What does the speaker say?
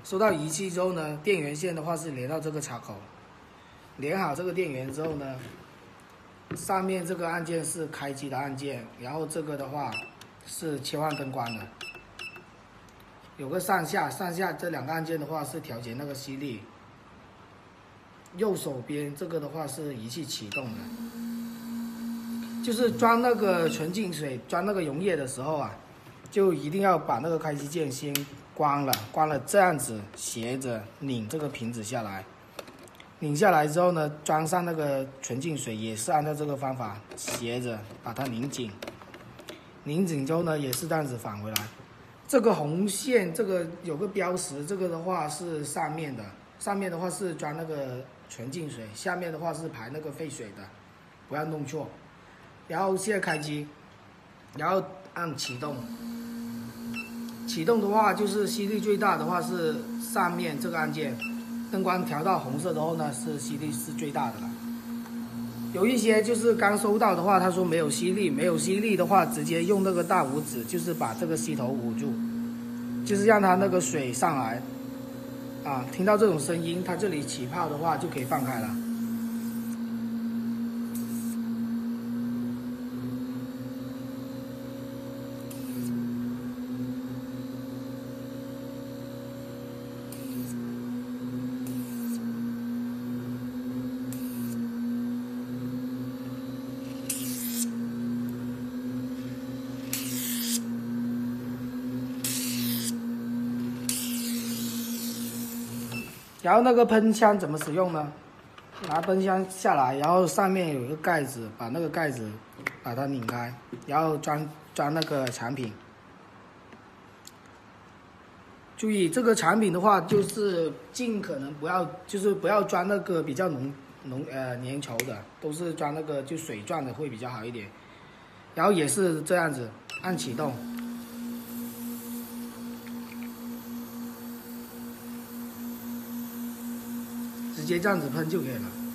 收到仪器之后呢，电源线的话是连到这个插口，连好这个电源之后呢，上面这个按键是开机的按键，然后这个的话是切换灯光的，有个上下这两个按键的话是调节那个吸力，右手边这个的话是仪器启动的，就是装那个纯净水、装那个溶液的时候啊，就一定要把那个开机键先关了这样子斜着拧这个瓶子下来，拧下来之后呢，装上那个纯净水也是按照这个方法斜着把它拧紧，拧紧之后呢也是这样子返回来。这个红线这个有个标识，这个的话是上面的，上面的话是装那个纯净水，下面的话是排那个废水的，不要弄错。然后现在开机，然后按启动。启动的话，就是吸力最大的话是上面这个按键，灯光调到红色之后呢，是吸力是最大的了。有一些就是刚收到的话，他说没有吸力，没有吸力的话，直接用那个大拇指，就是把这个吸头捂住，就是让它那个水上来，啊，听到这种声音，它这里起泡的话就可以放开了。然后那个喷枪怎么使用呢？拿喷枪下来，然后上面有一个盖子，把那个盖子把它拧开，然后装那个产品。注意这个产品的话，就是尽可能不要装那个比较粘稠的，都是装那个就水状的会比较好一点。然后也是这样子按启动。直接这样子喷就可以了。